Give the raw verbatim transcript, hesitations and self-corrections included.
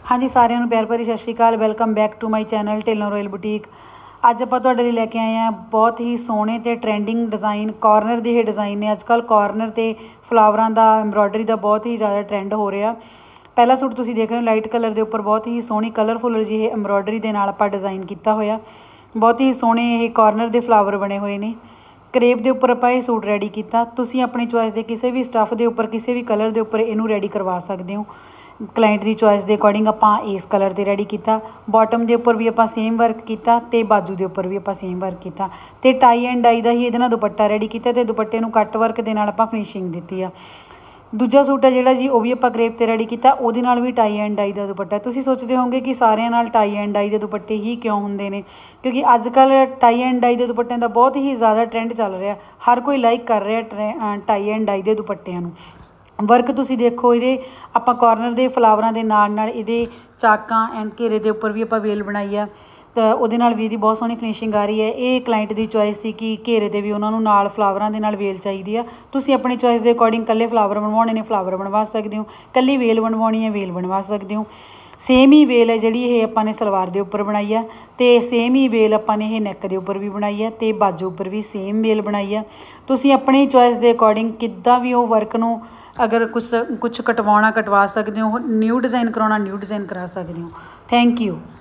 हाँ जी, सारिਆਂ ਨੂੰ प्यार भरी सत श्री अकाल। Welcome back to my channel tailor royal boutique. अज आप तुहाडे लई लैके आए हैं बहुत ही सोहने ते ट्रेंडिंग डिज़ाइन। कॉर्नर के ये डिज़ाइन ने अजकल कॉर्नर ते फ्लावरां दा एम्ब्रॉयडरी का बहुत ही ज़्यादा ट्रेंड हो रहा। पहला सूट तुसीं देख रहे हो लाइट कलर के उपर बहुत ही सोहनी कलरफुल जी एम्ब्रॉयडरी के नाल आपां डिज़ाइन किया होया। बहुत ही सोहने ये कॉर्नर के फ्लावर बने हुए हैं। करेप के उपर आपां ये सूट रेडी किया। तुसीं अपनी चॉइस के किसी भी स्टफ के उपर किसी भी कलर के उपर इनू रेडी करवा सकते हो। क्लाइंट की चॉइस के अकॉर्डिंग आपां इस कलर से रेडी किया। बॉटम के उपर भी आपां सेम वर्क किया तो बाजू के उपर भी आपां सेम वर्क किया तो टाई एंड डाई का ही ये दुपट्टा रेडी किया तो दुपट्टे नूं कट वर्क के नाल आपां फिनिशिंग दी आ। दूजा सूट है जिहड़ा जी वो भी आपां करेप ते रेडी किया, उहदे नाल भी टाई एंड डाई का दुपट्टा। तुसीं सोचते होंगे कि सारियां नाल टाई एंड डाई के दुपट्टे ही क्यों हुंदे ने, क्योंकि अजकल टाई एंड डाई के दुपट्टिਆਂ का बहुत ही ज़्यादा ट्रेंड चल रहा। हर कोई लाइक कर रहा टाई एंड डाई के दुपट्टिਆਂ नूं। वर्क तुसीं देखो ये आपां कॉर्नर के फ्लावरां दे नाल नाल इहदे चाकां एंड घेरे के उपर भी आपां वेल बनाई आ तो उहदे नाल भी इहदी बहुत सोहनी फिनिशिंग आ रही है। ये क्लाइंट की चॉइस थी कि घेरे ते भी उन्होंने नाल फ्लावरां दे नाल वेल चाहिदी आ। तुसीं अपनी चॉइस के अकॉर्डिंग कल्ले फ्लावर बनवाने ने फ्लावर बनवा सकते हो, कल्ली वेल बनवानी है वेल बनवा सकते हो। सेम ही वेल है जी ये आपां ने सलवार के उपर बनाई है तो सेम ही वेल आपां ने ये नैक के उपर भी बनाई है तो बाजू उपर भी सेम वेल बनाई है। तुसीं अपनी चॉइस के अकॉर्डिंग किद्दां भी वो वर्क नूं अगर कुछ कुछ कटवाना कटवा सकते हो, न्यू डिज़ाइन कराना न्यू डिज़ाइन करा सकते हो। Thank you.